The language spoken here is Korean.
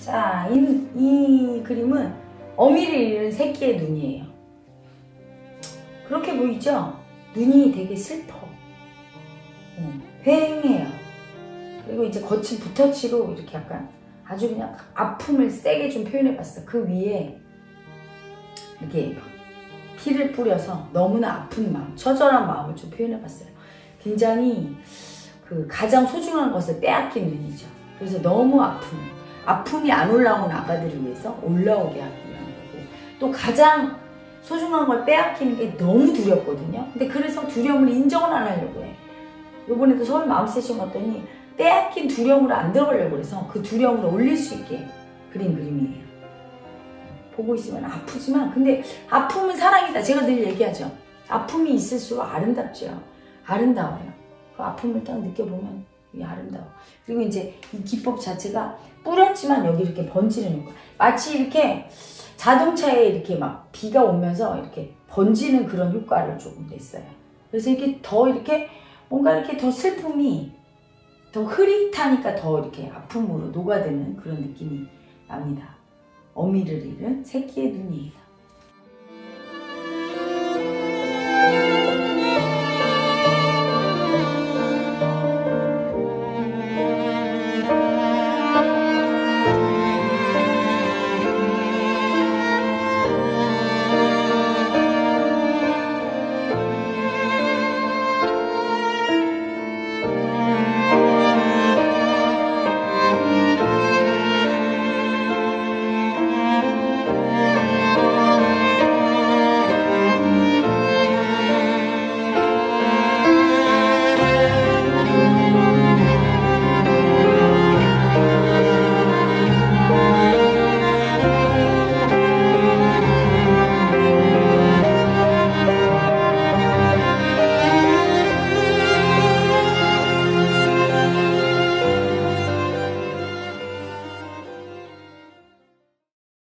자, 이 그림은 어미를 잃은 새끼의 눈이에요. 그렇게 보이죠? 눈이 되게 슬퍼. 회행해요. 그리고 이제 거친 붓터치로 이렇게 약간 아주 그냥 아픔을 세게 좀 표현해봤어. 그 위에 이렇게 피를 뿌려서 너무나 아픈 마음, 처절한 마음을 좀 표현해봤어요. 굉장히 그 가장 소중한 것을 빼앗긴 눈이죠. 그래서 너무 아픔이 안 올라온 아가들을 위해서 올라오게 하기 위한 거고, 또 가장 소중한 걸 빼앗기는 게 너무 두렵거든요. 근데 그래서 두려움을 인정을 안 하려고 해. 요번에도 서울 마음 세션 갔더니 빼앗긴 두려움을 안 들어가려고 그래서 그 두려움을 올릴 수 있게 그린 그림이에요. 보고 있으면 아프지만, 근데 아픔은 사랑이다. 제가 늘 얘기하죠. 아픔이 있을수록 아름답죠. 아름다워요. 그 아픔을 딱 느껴보면 이게 아름다워. 그리고 이제 이 기법 자체가 뿌렸지만 여기 이렇게 번지는 효과. 마치 이렇게 자동차에 이렇게 막 비가 오면서 이렇게 번지는 그런 효과를 조금 냈어요. 그래서 이렇게 더 이렇게 뭔가 이렇게 더 슬픔이 더 흐릿하니까 더 이렇게 아픔으로 녹아드는 그런 느낌이 납니다. 어미를 잃은 새끼의 눈이에요.